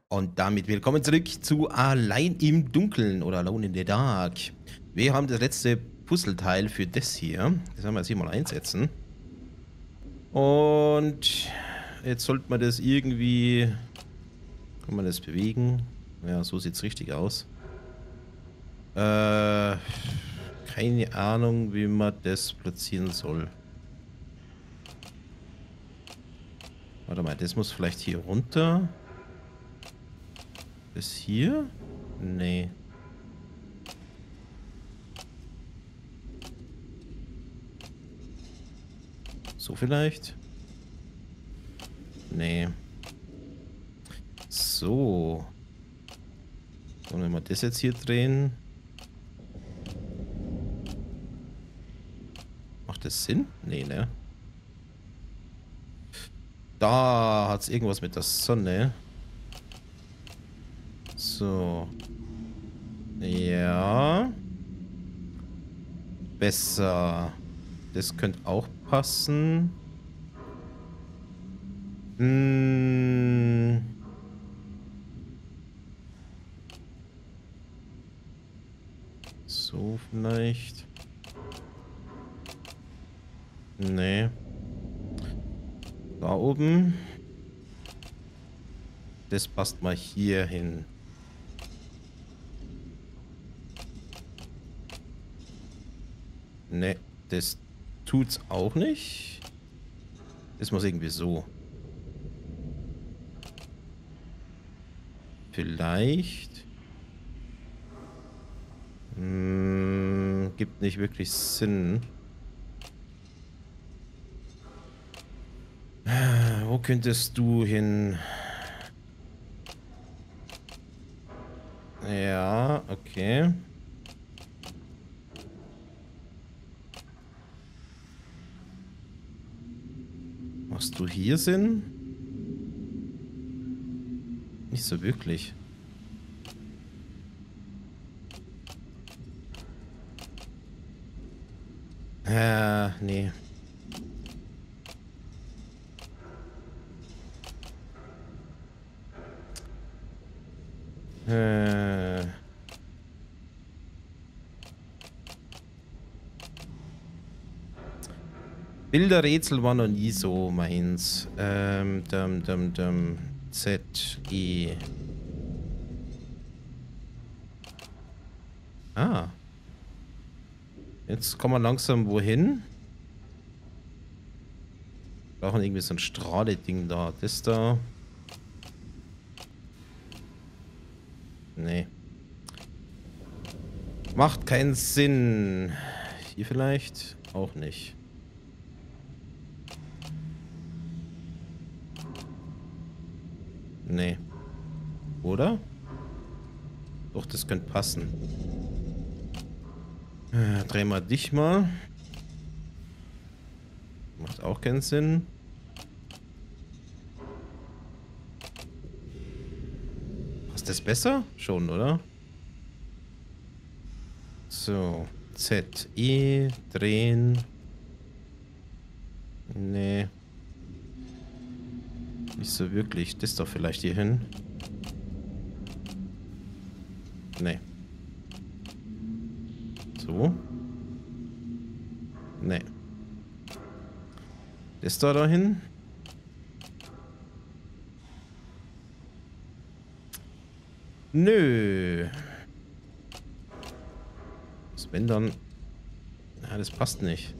Und damit willkommen zurück zu Allein im Dunkeln oder Alone in the Dark. Wir haben das letzte Puzzleteil für das hier. Das werden wir jetzt hier mal einsetzen. Und jetzt sollte man das irgendwie... Kann man das bewegen? Ja, so sieht es richtig aus. Keine Ahnung, wie man das platzieren soll. Warte mal, das muss vielleicht hier runter. Das hier? Nee. So vielleicht? Nee. So. Und wenn wir das jetzt hier drehen. Macht das Sinn? Nee, ne? Da hat es irgendwas mit der Sonne. So. Ja. Besser. Das könnte auch passen. Hm. So vielleicht. Nee. Da oben. Das passt mal hier hin. Nee, das tut's auch nicht. Das muss irgendwie so. Vielleicht. Gibt nicht wirklich Sinn. Wo könntest du hin? Ja, okay. Machst du hier Sinn? Nicht so wirklich. Nee. Bilderrätsel war noch nie so meins. Z, E. Ah. Jetzt kommen wir langsam wohin. Brauchen irgendwie so ein Strahle-Ding da. Das da. Nee. Macht keinen Sinn. Hier vielleicht auch nicht. Nee. Oder? Doch, das könnte passen. Drehen wir dich mal. Macht auch keinen Sinn. Passt das besser? Schon, oder? So. Z, E, drehen. Nee. Nicht so wirklich. Das doch vielleicht hier hin. Nee. So. Nee. Das da dahin. Nö. Was wenn dann... Ja, das passt nicht.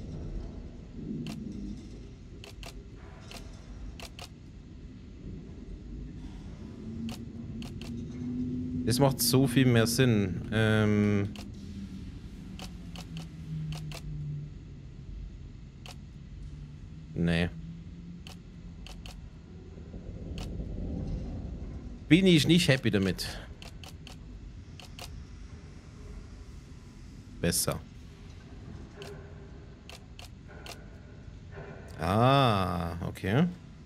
Das macht so viel mehr Sinn. Nee. Bin ich nicht happy damit. Besser. Ah, okay.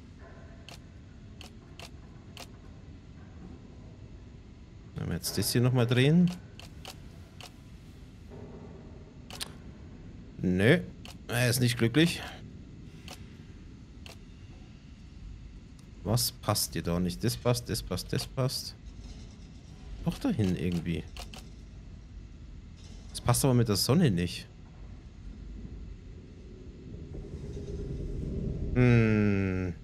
Wenn wir jetzt das hier nochmal drehen. Nö, er ist nicht glücklich. Was passt dir da nicht? Das passt, das passt, das passt. Doch dahin irgendwie. Das passt aber mit der Sonne nicht. Hm.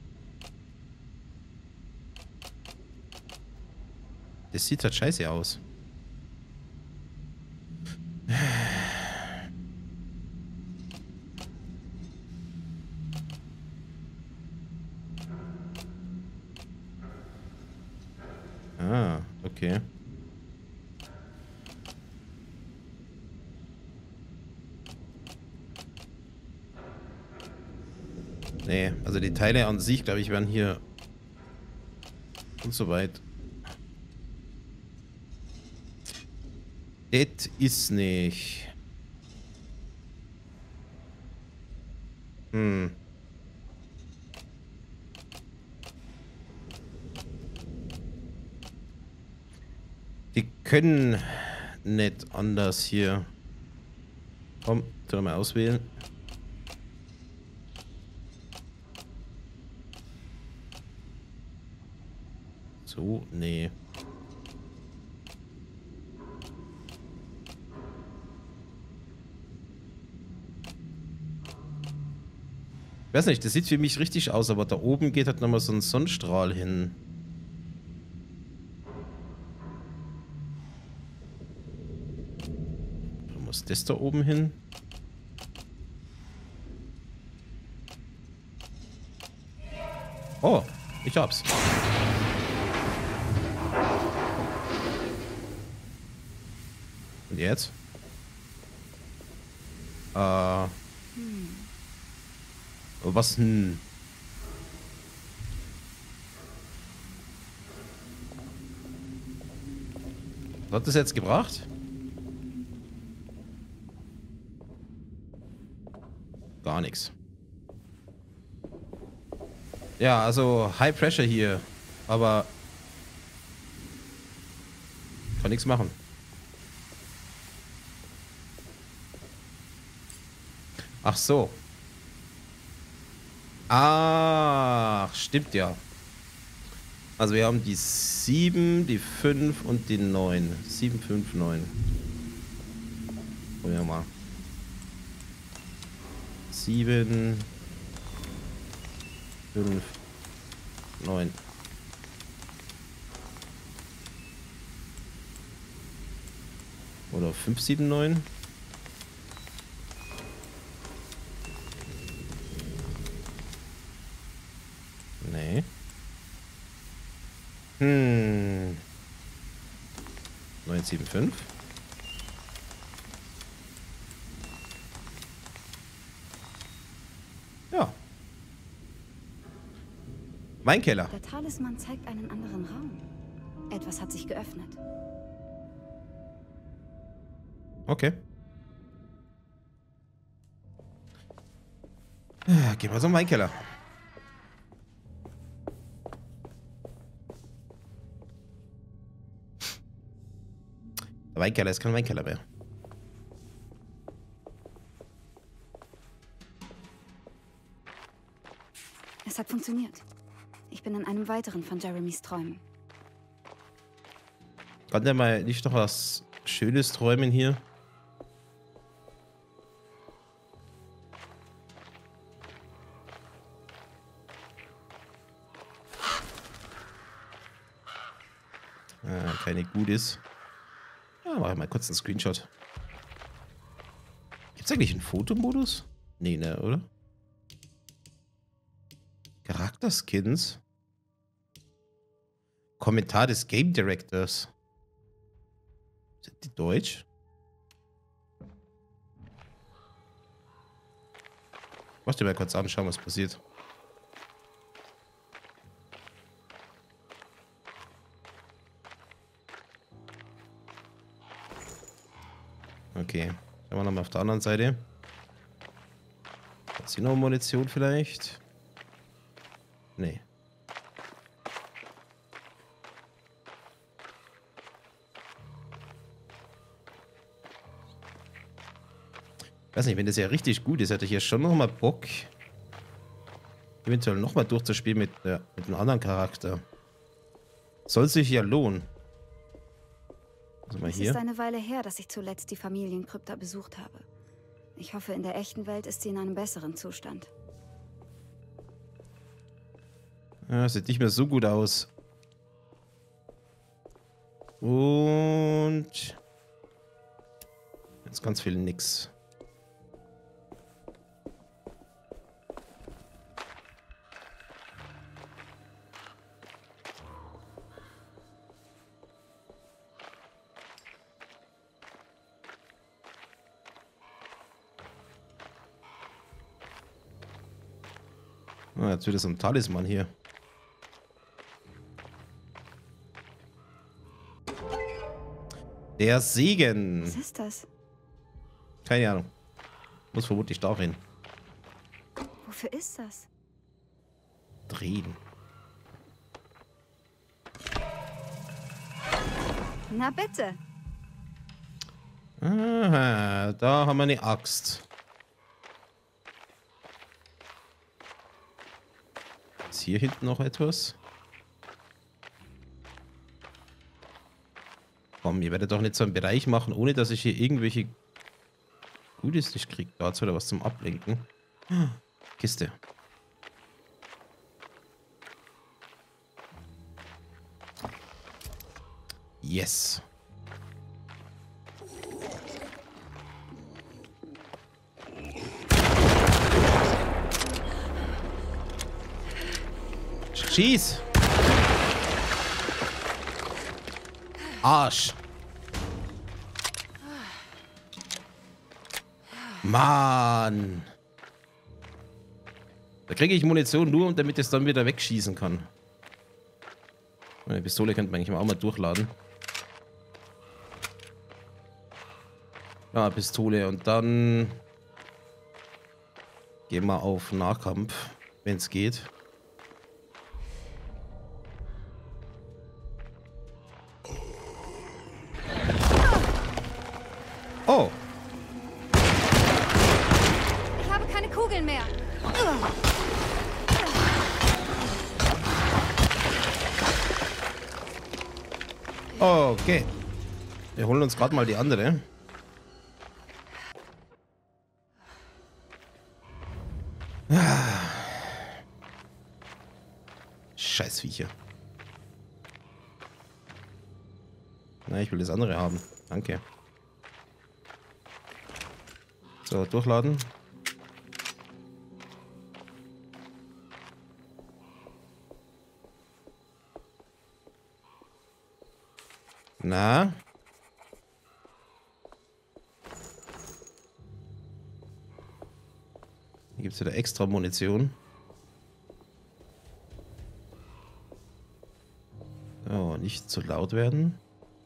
Das sieht halt scheiße aus. Ah, okay. Nee, also die Teile an sich, glaube ich, werden hier und so weit. Das ist nicht. Hm. Die können nicht anders hier. Komm, tu mal auswählen. So, nee. Ich weiß nicht, das sieht für mich richtig aus, aber da oben geht halt nochmal so ein Sonnenstrahl hin. Wo muss das da oben hin? Oh, ich hab's. Und jetzt? Was denn? Was hat das jetzt gebracht? Gar nichts. Ja, also High Pressure hier. Aber kann nichts machen. Ach so. Ach, stimmt ja. Also wir haben die 7, die 5 und die 9. 7, 5, 9. Probieren wir mal. 7, 5, 9. Oder 5, 7, 9. Nee. 9, 7, 5. Ja. Mein Keller. Der Talisman zeigt einen anderen Raum. Etwas hat sich geöffnet. Okay. Gehen wir so in meinen Keller. Der Weinkeller ist kein Weinkeller mehr. Es hat funktioniert. Ich bin in einem weiteren von Jeremys Träumen. Kann der mal nicht noch was Schönes träumen hier? Keine Gutes. Ja, mach ich mal kurz einen Screenshot. Gibt's eigentlich einen Fotomodus? Nee, ne, oder? Charakterskins? Kommentar des Game Directors. Sind die Deutsch? Mach dir mal kurz anschauen, was passiert. Okay. Schauen wir nochmal auf der anderen Seite. Hat sie noch Munition vielleicht? Nee. Ich weiß nicht, wenn das ja richtig gut ist, hätte ich ja schon noch mal Bock, eventuell nochmal durchzuspielen mit einem anderen Charakter. Soll sich ja lohnen. Also mal Es hier. ist eine Weile her, dass ich zuletzt die Familienkrypta besucht habe. Ich hoffe, in der echten Welt ist sie in einem besseren Zustand. Ja, sieht nicht mehr so gut aus. Und jetzt ganz viel nix. Ah, jetzt wieder so ein Talisman hier. Der Segen. Was ist das? Keine Ahnung. Muss vermutlich darin Wofür ist das? drehen. Na bitte. Aha, da haben wir eine Axt. Ist hier hinten noch etwas? Komm, ihr werdet doch nicht so einen Bereich machen, ohne dass ich hier irgendwelche Gutes nicht kriege. Dazu oder was zum Ablenken. Kiste. Yes. Schieß! Arsch! Mann! Da kriege ich Munition nur, damit ich es dann wieder wegschießen kann. Eine Pistole könnte man eigentlich auch mal durchladen. Ja, Pistole und dann gehen wir auf Nahkampf, wenn es geht. Oh! Ich habe keine Kugeln mehr. Okay. Wir holen uns gerade mal die andere. Scheiß Viecher. Na, ich will das andere haben. Danke. So, durchladen. Na? Hier gibt es wieder extra Munition. Oh, nicht zu laut werden.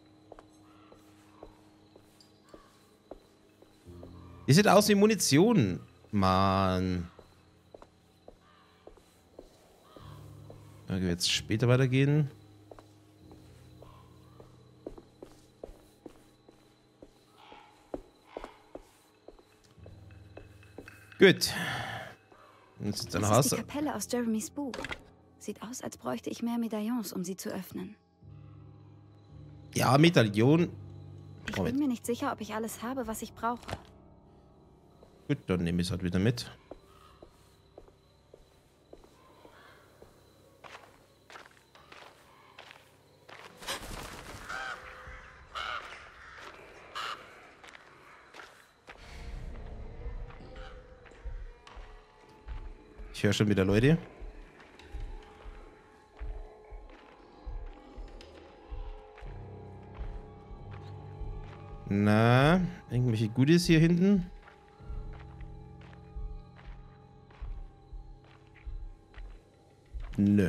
Die sieht aus wie Munition. Mann. Okay, jetzt später weitergehen. Gut. Jetzt dann Das ist die Hause. Kapelle aus Jeremys Buch. Sieht aus, als bräuchte ich mehr Medaillons, um sie zu öffnen. Ja, Medaillon. Ich Moment. bin mir nicht sicher, ob ich alles habe, was ich brauche. Gut, dann nehme ich es halt wieder mit. Ich höre schon wieder Leute. Na, irgendwelche Goodies hier hinten? Nö.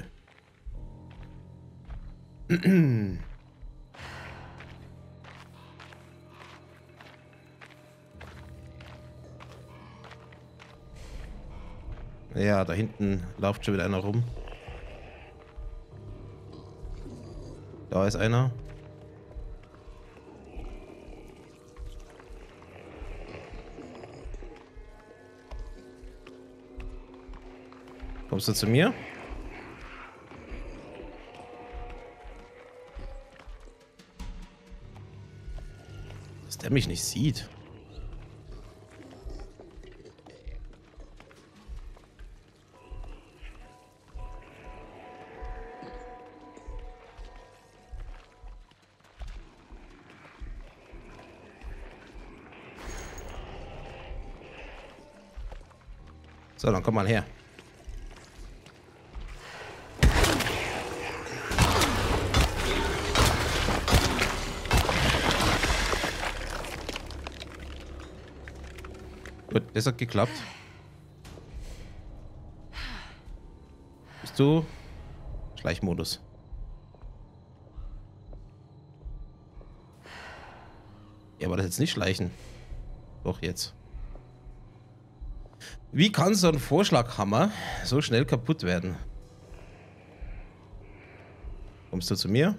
Ja, da hinten läuft schon wieder einer rum. Da ist einer. Kommst du zu mir? Dass der mich nicht sieht. So, dann komm mal her. Gut, das hat geklappt. Bist du? Schleichmodus. Ja, aber das jetzt nicht schleichen. Doch, jetzt. Wie kann so ein Vorschlaghammer so schnell kaputt werden? Kommst du zu mir?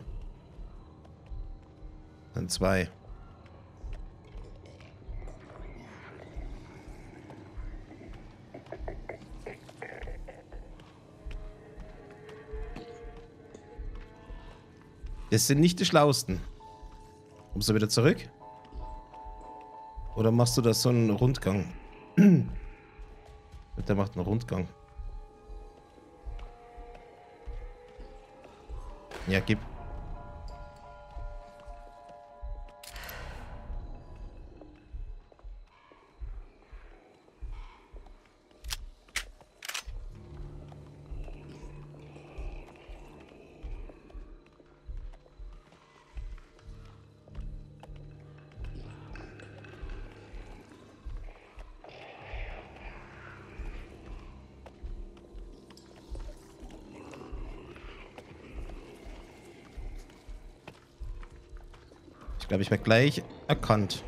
Dann 2. Das sind nicht die Schlausten. Kommst du wieder zurück? Oder machst du da so einen Rundgang? Der macht einen Rundgang. Ja, gib. Ich glaube, ich werde gleich erkannt.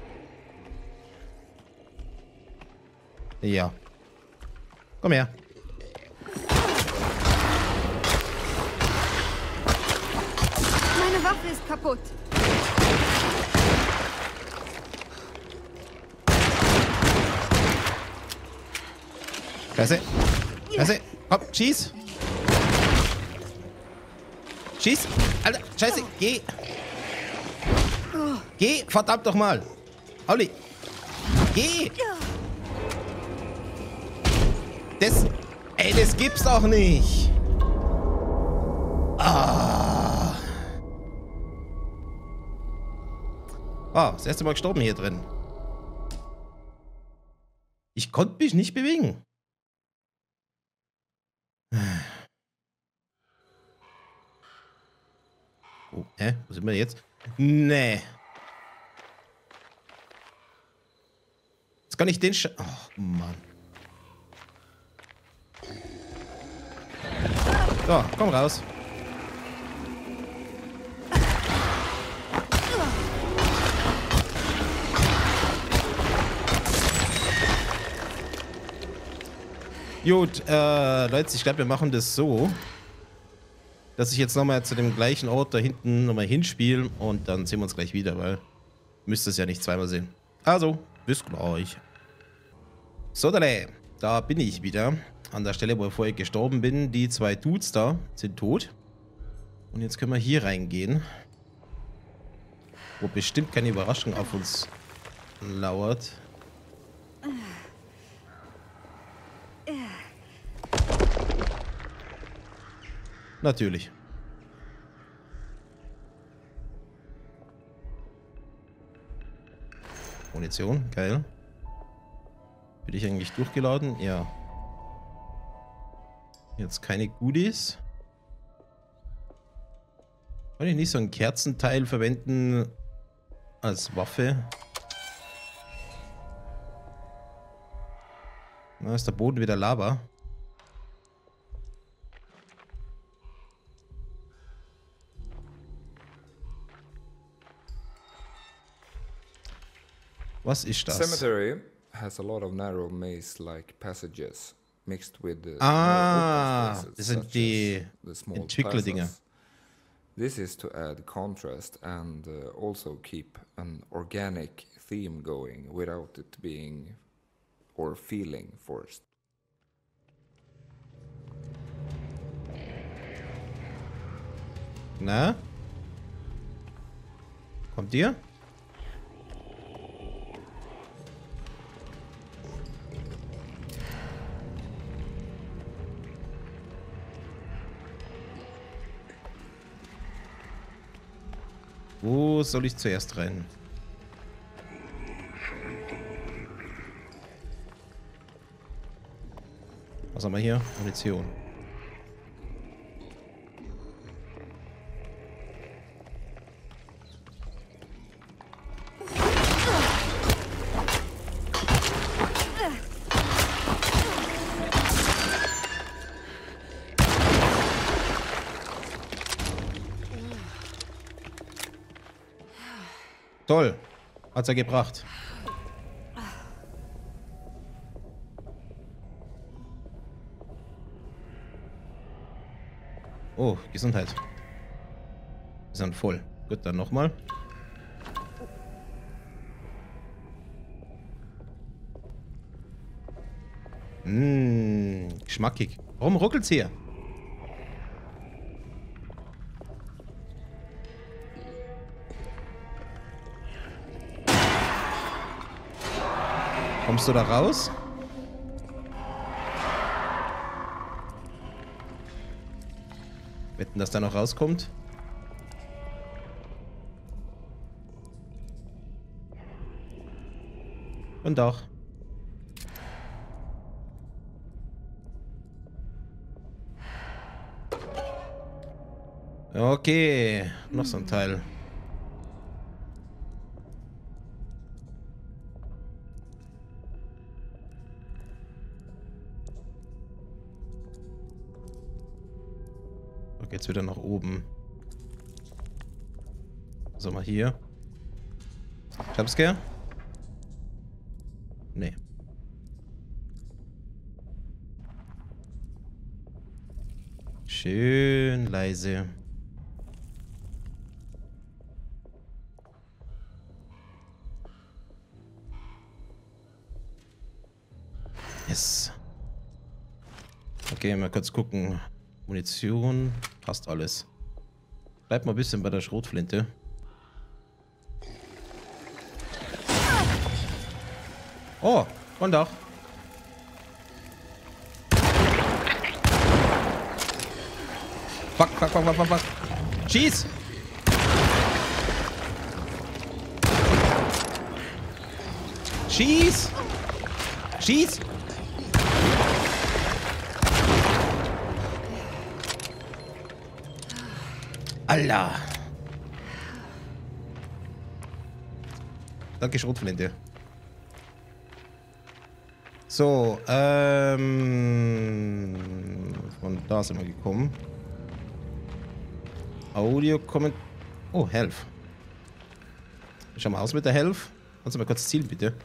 Ja. Komm her. Meine Waffe ist kaputt. Scheiße. Scheiße. Komm, schieß. Schieß. Alter, scheiße. Geh. Geh, verdammt doch mal. Olli. Geh. Das gibt's doch nicht. Ah. Oh, das erste Mal gestorben hier drin. Ich konnte mich nicht bewegen. Oh, wo sind wir jetzt? Nee. Jetzt kann ich den oh, Mann. So, komm raus. Gut, Leute, ich glaube, wir machen das so, dass ich jetzt nochmal zu dem gleichen Ort da hinten nochmal hinspiele und dann sehen wir uns gleich wieder, weil müsst es ja nicht zweimal sehen. Also, bis gleich. So, da bin ich wieder. An der Stelle, wo ich vorher gestorben bin. Die 2 Dudes da sind tot. Und jetzt können wir hier reingehen. Wo bestimmt keine Überraschung auf uns lauert. Natürlich. Munition, geil. Bin ich eigentlich durchgeladen? Ja. Jetzt keine Goodies. Kann ich nicht so ein Kerzenteil verwenden als Waffe? Na, ist der Boden wieder Lava. Was ist das? Cemetery has a lot of narrow maze-like passages mixed with the das sind die Entwickler-Dinger. This is to add contrast and also keep an organic theme going without it being or feeling forced. Na? Kommt ihr? Wo soll ich zuerst rein? Was haben wir hier? Munition. Toll. Hat's ja gebracht. Oh, Gesundheit. Wir sind voll. Gut, dann nochmal. Geschmackig. Warum ruckelt's hier? Kommst du da raus? Wetten, dass da noch rauskommt? Und doch. Okay, noch so ein Teil. Okay, jetzt wieder nach oben. So, mal hier. Jumpscare? Nee. Schön leise. Yes. Okay, mal kurz gucken. Munition, passt alles. Bleib mal ein bisschen bei der Schrotflinte. Oh, und auch. Fuck, fuck, fuck, fuck, fuck, fuck. Schieß! Schieß! Schieß! Allah! Danke, Schrotflinte. So, von da sind wir gekommen. Audio kommen. Oh, Health. Schau mal aus mit der Health. Kannst du mal kurz zielen, bitte?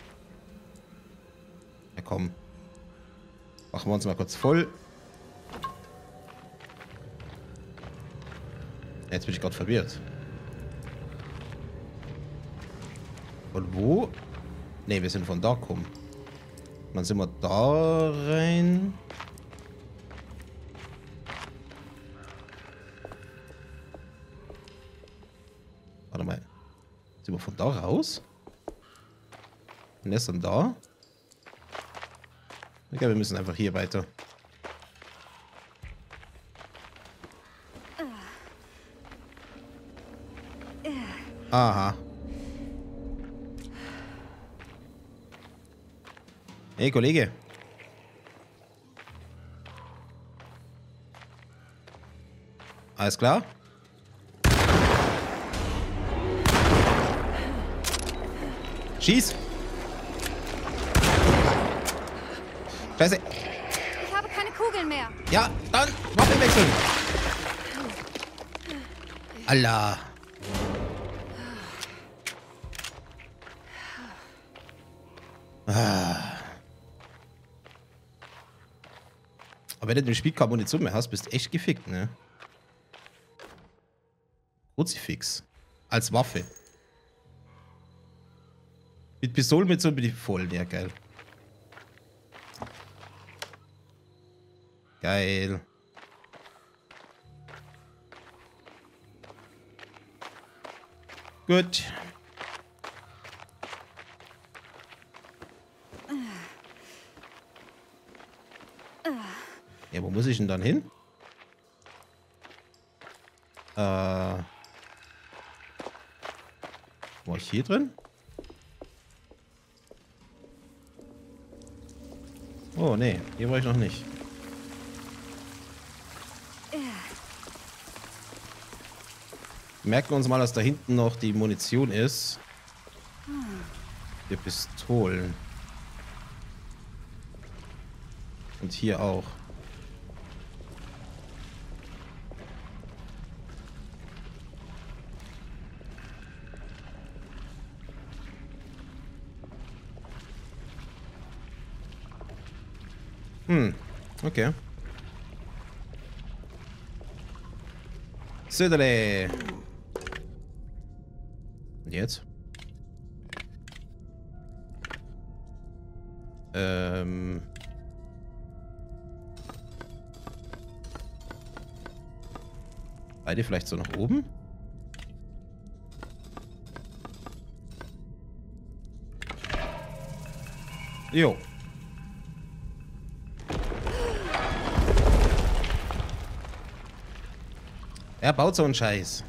Ja, komm. Machen wir uns mal kurz voll. Jetzt bin ich gerade verwirrt. Von wo? Ne, wir sind von da gekommen. Dann sind wir da rein. Warte mal. Sind wir von da raus? Und er ist dann da? Ich glaube, wir müssen einfach hier weiter. Aha. Hey, Kollege. Alles klar? Schieß! Scheiße! Ich habe keine Kugeln mehr. Ja, dann Waffe wechseln! Allah! Aber wenn du im Spiel keine Munition mehr hast, bist du echt gefickt, ne? Kruzifix. Als Waffe. Mit Pistolen mit so bin ich voll. Ja, geil. Geil. Gut. Ja, wo muss ich denn dann hin? War ich hier drin? Oh, nee, hier war ich noch nicht. Merken wir uns mal, dass da hinten noch die Munition ist. Die Pistolen. Und hier auch. Okay. Söderle. Und jetzt? Beide vielleicht so nach oben? Jo. Er baut so einen Scheiß.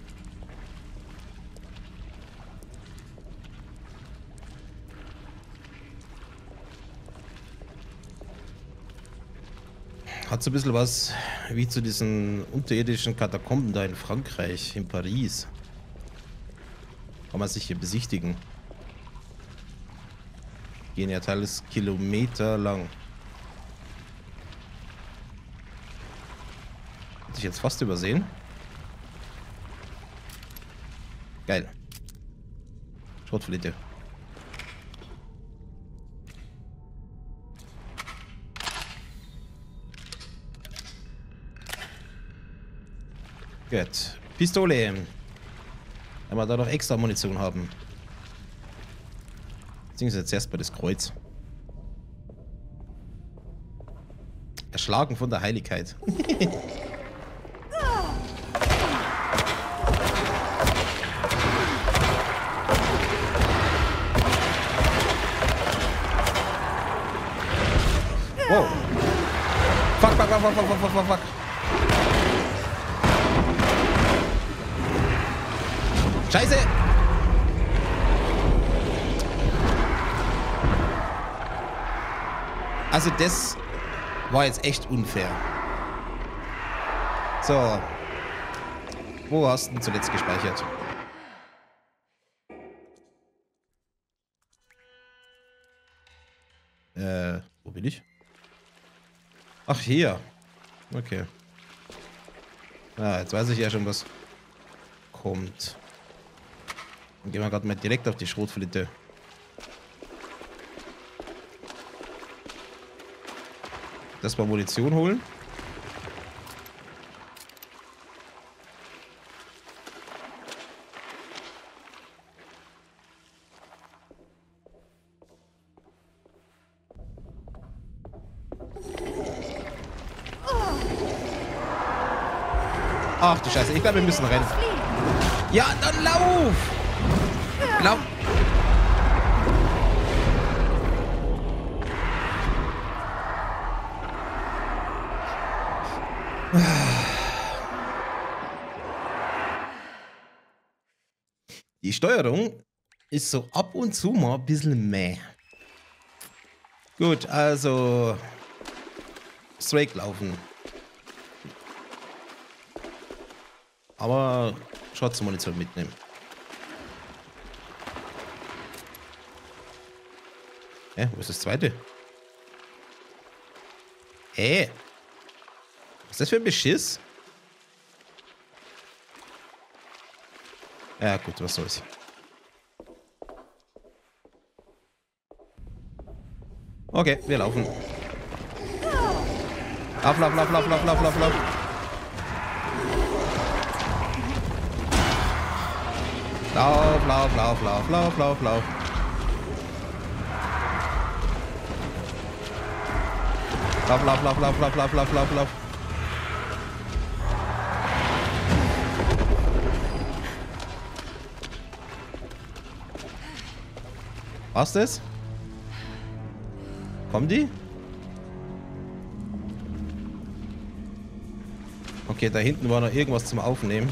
Hat so ein bisschen was wie zu diesen unterirdischen Katakomben da in Frankreich, in Paris. Kann man sich hier besichtigen. Gehen ja teils Kilometer lang. Hätte ich jetzt fast übersehen. Geil. Schrotflinte. Gut. Pistole. Wenn wir da noch extra Munition haben. Beziehungsweise zuerst bei das Kreuz. Erschlagen von der Heiligkeit. Wow. Fuck, fuck, fuck, fuck, fuck, fuck, fuck, fuck. Scheiße! Also das war jetzt echt unfair. So. Wo hast du denn zuletzt gespeichert? Wo bin ich? Ach, hier. Okay. Ah, jetzt weiß ich ja schon, was kommt. Dann gehen wir gerade mal direkt auf die Schrotflinte. Das mal Munition holen. Ach du Scheiße, ich glaube, wir müssen rennen. Ja, dann lauf! Lauf! Die Steuerung ist so ab und zu mal ein bisschen mäh. Gut, also straight laufen. Aber Schutzmunition mitnehmen. Hä, wo ist das zweite? Hä? Was ist das für ein Beschiss? Ja gut, was soll's. Okay, wir laufen. Lauf, lauf, lauf, lauf, lauf, lauf, lauf, lauf. Lauf, lauf, lauf, lauf, lauf, lauf, lauf. Lauf, lauf, lauf, lauf, lauf, lauf, lauf, lauf, lauf. War's das? Kommen die? Okay, da hinten war noch irgendwas zum Aufnehmen.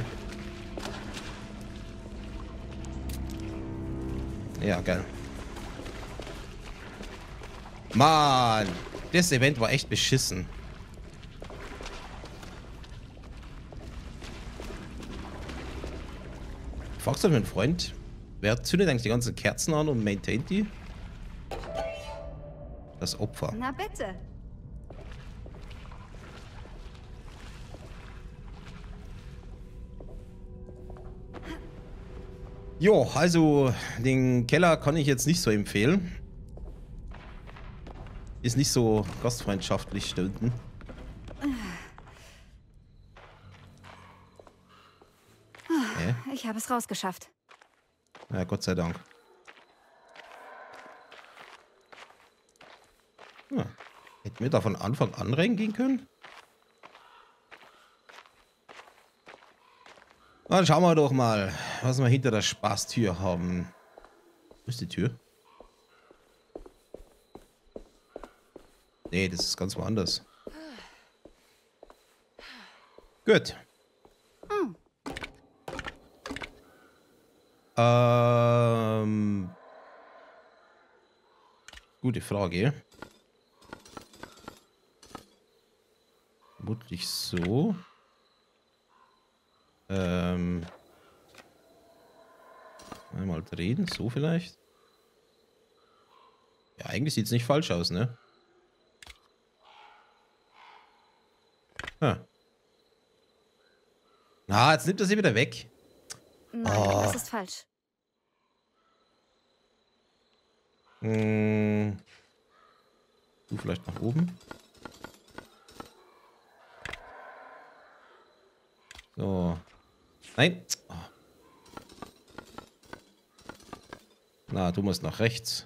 Ja, geil. Mann, das Event war echt beschissen. Fragst du meinen Freund, wer zündet eigentlich die ganzen Kerzen an und maintaint die? Das Opfer. Na bitte. Jo, also den Keller kann ich jetzt nicht so empfehlen. Ist nicht so gastfreundschaftlich stunden. Ich habe es rausgeschafft. Ja, Gott sei Dank. Ja. Hätten wir da von Anfang an reingehen können? Dann schauen wir doch mal, was wir hinter der Spaßtür haben. Wo ist die Tür? Nee, das ist ganz woanders. Gut. Gute Frage. Vermutlich so. Einmal drehen, so vielleicht. Ja, eigentlich sieht es nicht falsch aus, ne? Na, jetzt nimmt er sie wieder weg. Nein, das ist falsch. Du vielleicht nach oben. So. Nein. Na, du musst nach rechts.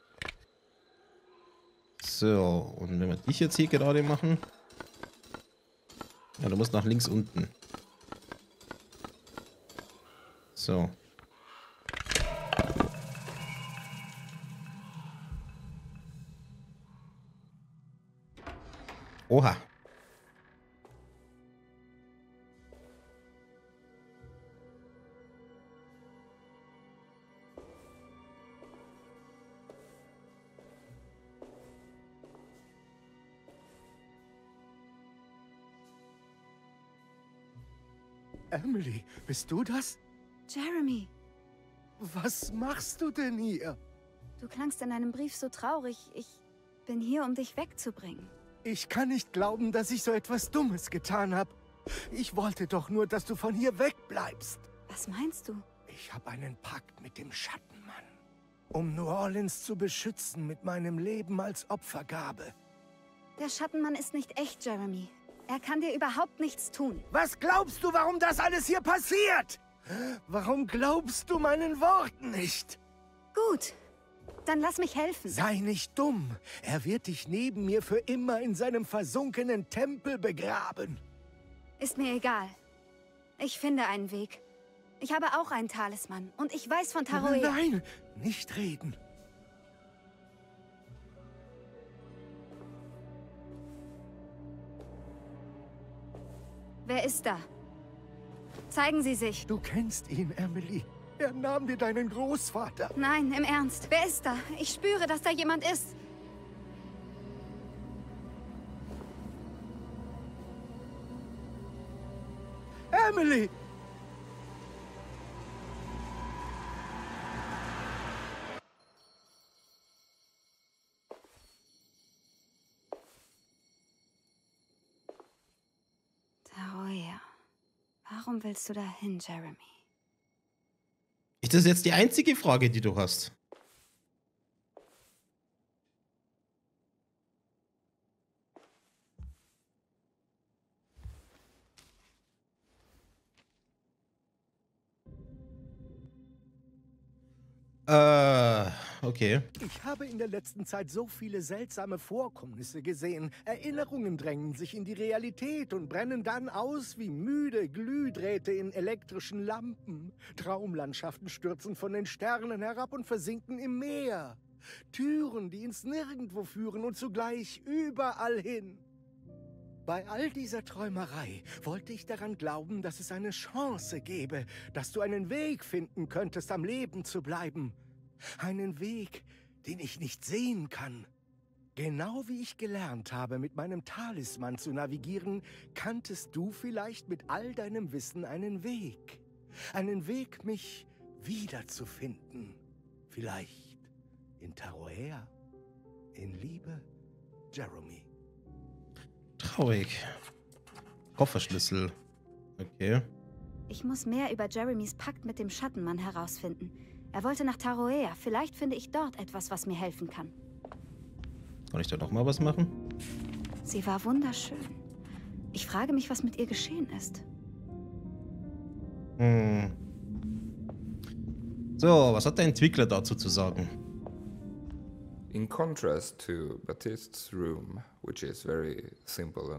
So, und wenn wir dich jetzt hier gerade machen. Ja, du musst nach links unten. So. Oha. Emily, bist du das? Jeremy, Was machst du denn hier? du klangst in deinem Brief so traurig. Ich bin hier, um dich wegzubringen. Ich kann nicht glauben, dass ich so etwas Dummes getan habe. Ich wollte doch nur, dass du von hier wegbleibst. Was meinst du? Ich habe einen Pakt mit dem Schattenmann, um New Orleans zu beschützen mit meinem Leben als Opfergabe. Der Schattenmann ist nicht echt, Jeremy. Er kann dir überhaupt nichts tun. Was glaubst du, warum das alles hier passiert? Warum glaubst du meinen Worten nicht? Gut, dann lass mich helfen. Sei nicht dumm. Er wird dich neben mir für immer in seinem versunkenen Tempel begraben. Ist mir egal. Ich finde einen Weg. Ich habe auch einen Talisman und ich weiß von Taroea. Nein, nicht reden. Wer ist da? Zeigen Sie sich. Du kennst ihn, Emily. Er nahm dir deinen Großvater. Nein, im Ernst. Wer ist da? Ich spüre, dass da jemand ist. Emily! Taroea. Warum willst du da hin, Jeremy? Ist das jetzt die einzige Frage, die du hast? okay. Ich habe in der letzten Zeit so viele seltsame Vorkommnisse gesehen. Erinnerungen drängen sich in die Realität und brennen dann aus wie müde Glühdrähte in elektrischen Lampen. Traumlandschaften stürzen von den Sternen herab und versinken im Meer. Türen, die ins Nirgendwo führen und zugleich überall hin. Bei all dieser Träumerei wollte ich daran glauben, dass es eine Chance gäbe, dass du einen Weg finden könntest, am Leben zu bleiben. Einen Weg, den ich nicht sehen kann. Genau wie ich gelernt habe, mit meinem Talisman zu navigieren, kanntest du vielleicht mit all deinem Wissen einen Weg. Einen Weg, mich wiederzufinden. Vielleicht in Taroea. In Liebe, Jeremy. Traurig. Kofferschlüssel. Okay. Ich muss mehr über Jeremys Pakt mit dem Schattenmann herausfinden. Er wollte nach Taroea. Vielleicht finde ich dort etwas, was mir helfen kann. Kann ich da noch mal was machen? Sie war wunderschön. Ich frage mich, was mit ihr geschehen ist. So, was hat der Entwickler dazu zu sagen? In contrast to Baptiste's room, which is very simple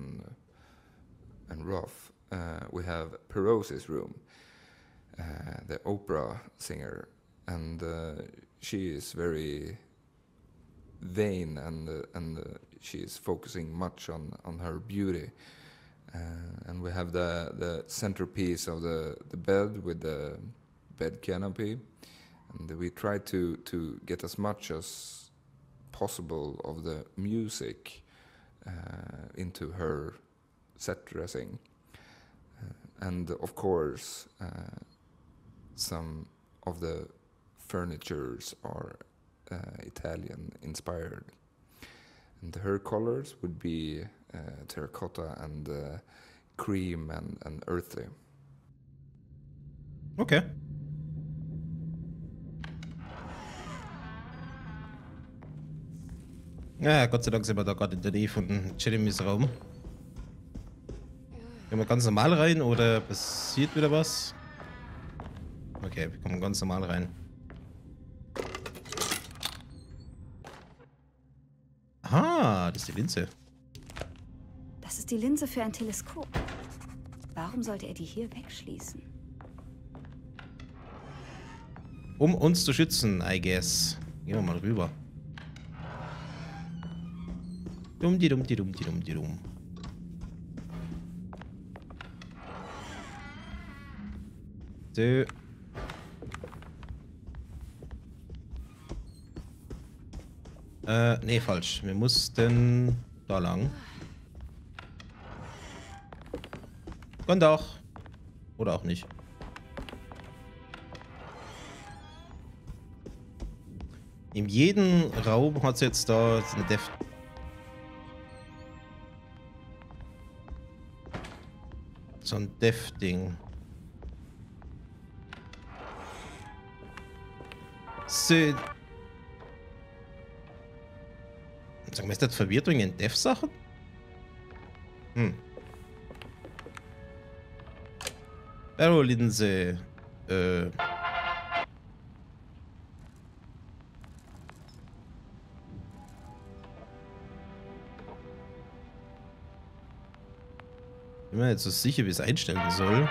and rough, we have Peros's room, the opera singer, and she is very vain and she is focusing much on her beauty. And we have the centerpiece of the bed with the bed canopy, and we try to get as much as possible of the music into her set dressing, and of course some of the furnitures are Italian inspired, and her colors would be terracotta and cream and earthy. Okay. Ja, Gott sei Dank sind wir da gerade in der Nähe von Jeremys Raum. Gehen wir ganz normal rein oder passiert wieder was? Okay, wir kommen ganz normal rein. Ah, das ist die Linse. Das ist die Linse für ein Teleskop. Warum sollte er die hier wegschließen? Um uns zu schützen, I guess. Gehen wir mal rüber. Dumm. So. Nee, falsch. Wir mussten da lang. Kann doch. Oder auch nicht. In jedem Raum hat es jetzt da eine so ein Dev-Ding. So. Sag mal, ist das verwirrt wegen Dev-Sachen? Barrow-Linse. Bin mir jetzt so sicher, wie es einstellen soll.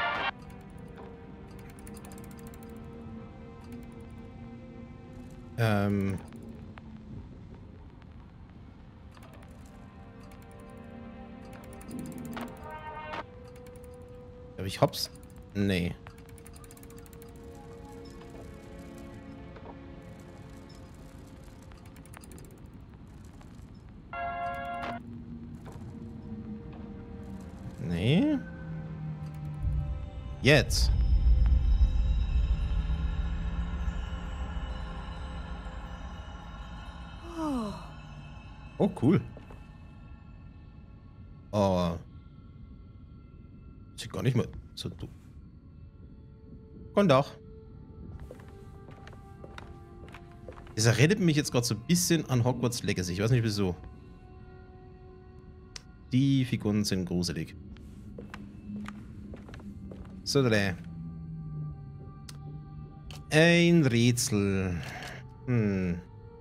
Aber ich hab's. Nee. Nee. Jetzt. Oh, cool. Oh. Sieht gar nicht mehr so dumm. Kann doch. Das erinnert mich jetzt gerade so ein bisschen an Hogwarts Legacy. Ich weiß nicht wieso. Die Figuren sind gruselig. So, ein Rätsel. Hm.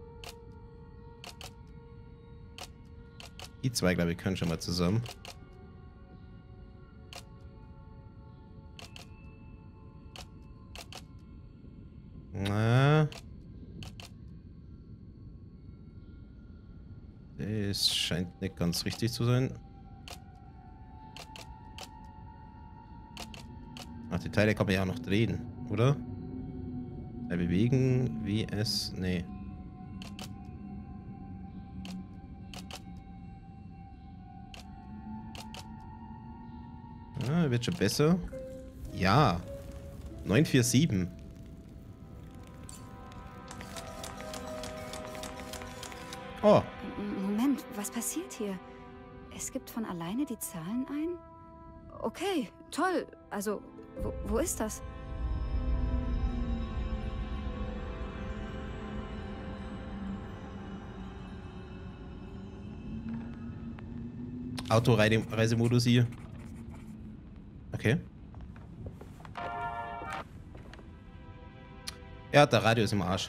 Die zwei, glaube ich, können schon mal zusammen. Na. Das scheint nicht ganz richtig zu sein. Ach, die Teile kann man ja auch noch drehen, oder? Bewegen, wie es... Nee. Ah, wird schon besser. Ja. 947. Oh. Moment, was passiert hier? Es gibt von alleine die Zahlen ein? Okay, toll. Also, wo ist das? Autoreisemodus hier. Okay. Ja, der Radio ist im Arsch.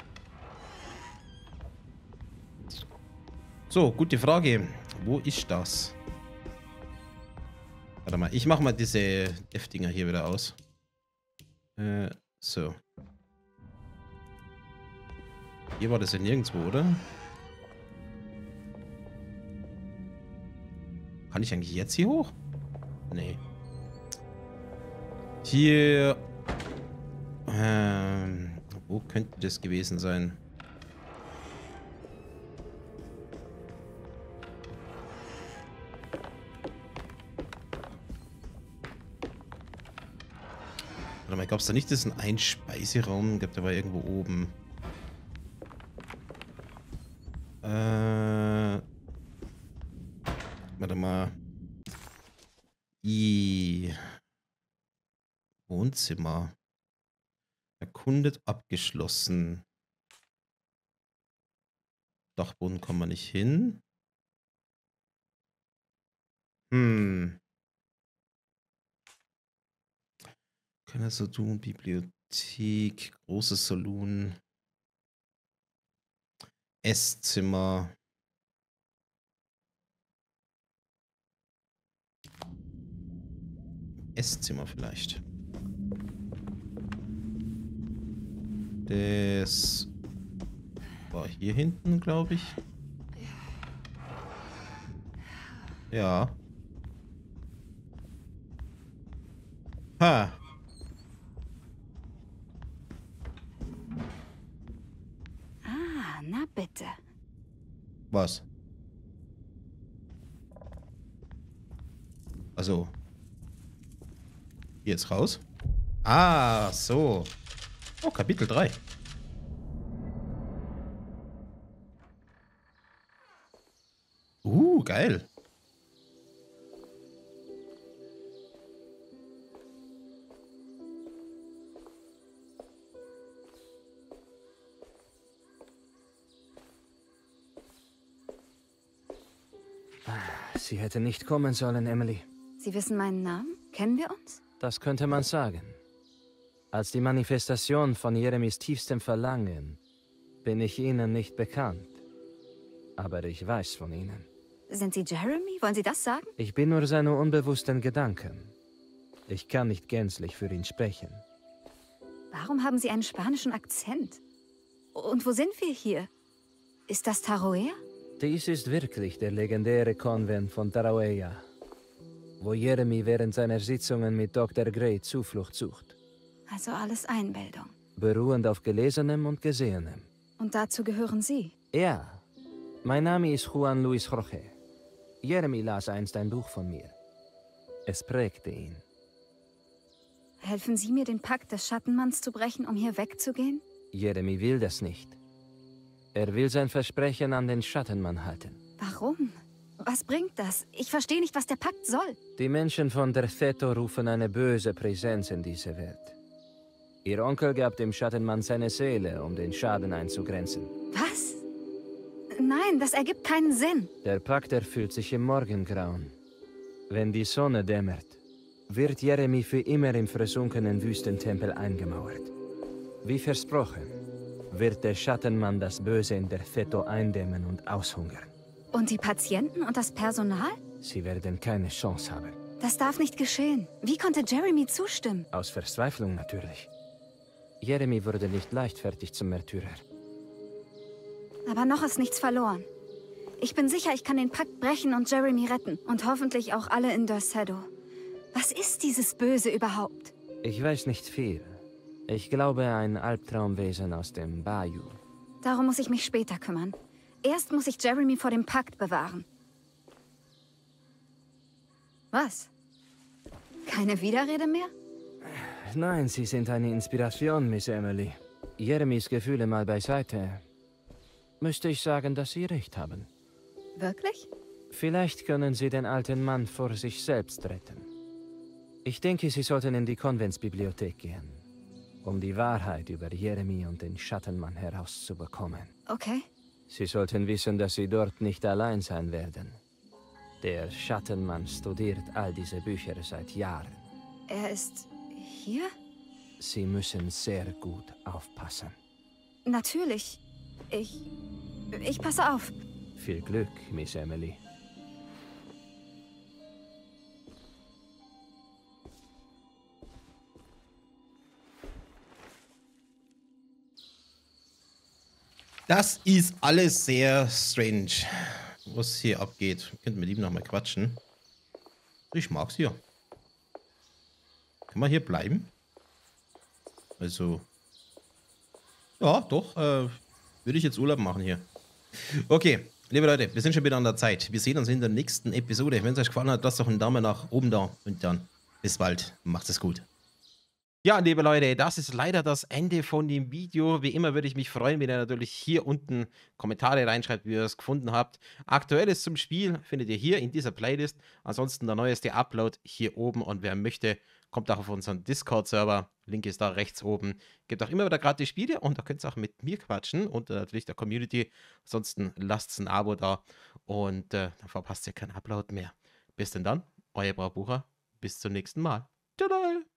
So, gute Frage. Wo ist das? Warte mal, ich mache mal diese F-Dinger hier wieder aus. So. Hier war das ja nirgendwo, oder? Kann ich eigentlich jetzt hier hoch? Nee. Hier... wo könnte das gewesen sein? Warte mal, gab es da nicht diesen Einspeiseraum? Gab da war irgendwo oben. Warte mal. Wohnzimmer. Erkundet abgeschlossen. Dachboden kommen wir nicht hin. Kleiner Saloon, Bibliothek, großes Saloon. Esszimmer. Esszimmer vielleicht. Das war hier hinten, glaube ich. Ja. Ha. Ah, na bitte. Was? Also. Hier jetzt raus? Ah, so. Oh, Kapitel 3. Geil. Sie hätte nicht kommen sollen, Emily. Sie wissen meinen Namen? Kennen wir uns? Das könnte man sagen. Als die Manifestation von Jeremys tiefstem Verlangen bin ich Ihnen nicht bekannt. Aber ich weiß von Ihnen. Sind Sie Jeremy? Wollen Sie das sagen? Ich bin nur seine unbewussten Gedanken. Ich kann nicht gänzlich für ihn sprechen. Warum haben Sie einen spanischen Akzent? Und wo sind wir hier? Ist das Taroea? Dies ist wirklich der legendäre Konvent von Taroea, wo Jeremy während seiner Sitzungen mit Dr. Gray Zuflucht sucht. Also alles Einbildung. Beruhend auf Gelesenem und Gesehenem. Und dazu gehören Sie? Ja. Mein Name ist Juan Luis Jorge. Jeremy las einst ein Buch von mir. Es prägte ihn. Helfen Sie mir, den Pakt des Schattenmanns zu brechen, um hier wegzugehen? Jeremy will das nicht. Er will sein Versprechen an den Schattenmann halten. Warum? Was bringt das? Ich verstehe nicht, was der Pakt soll. Die Menschen von Derceto rufen eine böse Präsenz in diese Welt. Ihr Onkel gab dem Schattenmann seine Seele, um den Schaden einzugrenzen. Was? Nein, das ergibt keinen Sinn. Der Pakt erfüllt sich im Morgengrauen. Wenn die Sonne dämmert, wird Jeremy für immer im versunkenen Wüstentempel eingemauert. Wie versprochen, wird der Schattenmann das Böse in der Theto eindämmen und aushungern. Und die Patienten und das Personal? Sie werden keine Chance haben. Das darf nicht geschehen. Wie konnte Jeremy zustimmen? Aus Verzweiflung natürlich. Jeremy wurde nicht leichtfertig zum Märtyrer. Aber noch ist nichts verloren. Ich bin sicher, ich kann den Pakt brechen und Jeremy retten. Und hoffentlich auch alle in Dorsedo. Was ist dieses Böse überhaupt? Ich weiß nicht viel. Ich glaube, ein Albtraumwesen aus dem Bayou. Darum muss ich mich später kümmern. Erst muss ich Jeremy vor dem Pakt bewahren. Was? Keine Widerrede mehr? Nein, Sie sind eine Inspiration, Miss Emily. Jeremys Gefühle mal beiseite. Müsste ich sagen, dass Sie recht haben. Wirklich? Vielleicht können Sie den alten Mann vor sich selbst retten. Ich denke, Sie sollten in die Konventsbibliothek gehen, um die Wahrheit über Jeremy und den Schattenmann herauszubekommen. Okay. Sie sollten wissen, dass Sie dort nicht allein sein werden. Der Schattenmann studiert all diese Bücher seit Jahren. Er ist hier? Sie müssen sehr gut aufpassen. Natürlich. Ich passe auf. Viel Glück, Miss Emily. Das ist alles sehr strange, was hier abgeht. Wir könnten mit ihm nochmal quatschen. Ich mag's hier. Kann man hier bleiben? Also. Ja, doch. Würde ich jetzt Urlaub machen hier. Okay, liebe Leute, wir sind schon wieder an der Zeit. Wir sehen uns in der nächsten Episode. Wenn es euch gefallen hat, lasst doch einen Daumen nach oben da. Und dann bis bald. Macht es gut. Ja, liebe Leute, das ist leider das Ende von dem Video. Wie immer würde ich mich freuen, wenn ihr natürlich hier unten Kommentare reinschreibt, wie ihr es gefunden habt. Aktuelles zum Spiel findet ihr hier in dieser Playlist. Ansonsten der neueste Upload hier oben. Und wer möchte, kommt auch auf unseren Discord-Server. Link ist da rechts oben. Gibt auch immer wieder gratis Spiele und da könnt ihr auch mit mir quatschen und natürlich der Community. Ansonsten lasst ein Abo da und dann verpasst ihr keinen Upload mehr. Bis denn dann, euer Braubucher. Bis zum nächsten Mal. Tada!